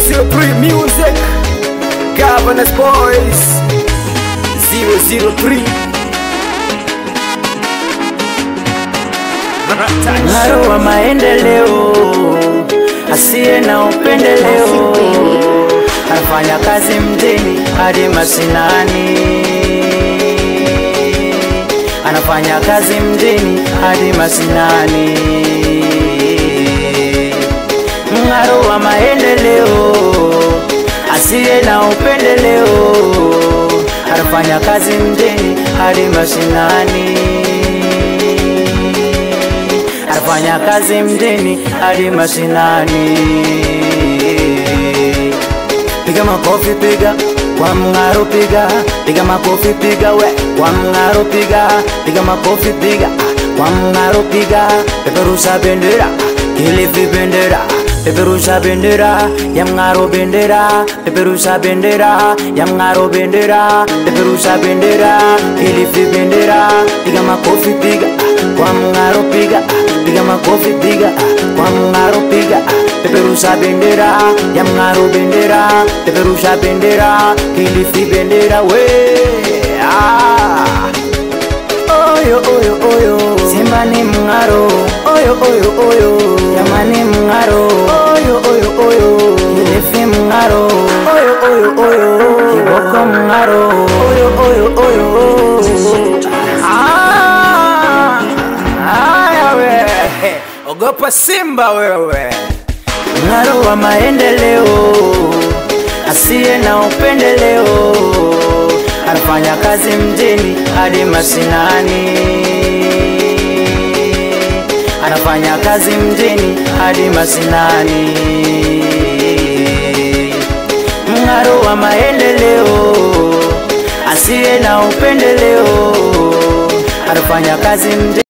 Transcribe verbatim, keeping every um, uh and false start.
zero three music, Governors Boys zero zero three. Ng'aro wa maendeleo, asiye na upendeleo, anafanya kazi mjini hadi mashinani, anafanya kazi mjini hadi mashinani. Ng'aro wa maendeleo, asiye na upendeleo, anafanya kazi mjini hadi mashinani, anafanya kazi mjini hadi mashinani. Piga makofi piga kwa Mng'aro piga, piga makofi piga we kwa Mng'aro piga, piga makofi piga kwa Mng'aro piga. Peperusha bendera, Kilifi bendera, peperusha bendera ya Mng'aro bendera, peperusha bendera ya Mng'aro bendera, peperusha bendera Kilifi bendera. Piga makofi piga kwa Mng'aro piga, piga makofi piga kwa Mng'aro piga, peperusha bendera ya Mng'aro bendera, peperusha bendera Kilifi bendera we. Ah, oyo oyo oyo, Simba ni Mng'aro, oyo oyo oyo, jamani Mng'aro, oyo oyo oyo, Kilifi Mng'aro, oyo oyo oyo, Kiboko Mng'aro, oyo oyo oyo. Ah, aya we, ogopa Simba wewe. Mng'aro wa maendeleo, asiye na upendeleo, anafanya kazi mjini hadi mashinani, anafanya kazi mjini hadi mashinani. Mng'aro wa maendeleo, asiye na upendeleo, anafanya kazi mjini